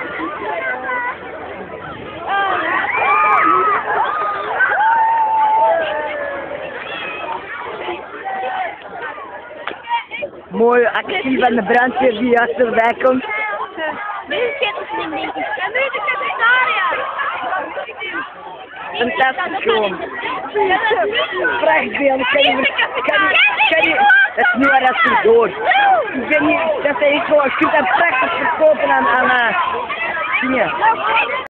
Mooie actie van de brandweer die achterbij komt. Nu zit het niet, denk ik. En nu is het secretaria. Fantastisch gewoon. Prachtbeelden, dat is nu waar dat is door. Ik ben niet, dat is echt gewoon, je kunt dat prachtig verkopen aan dingen.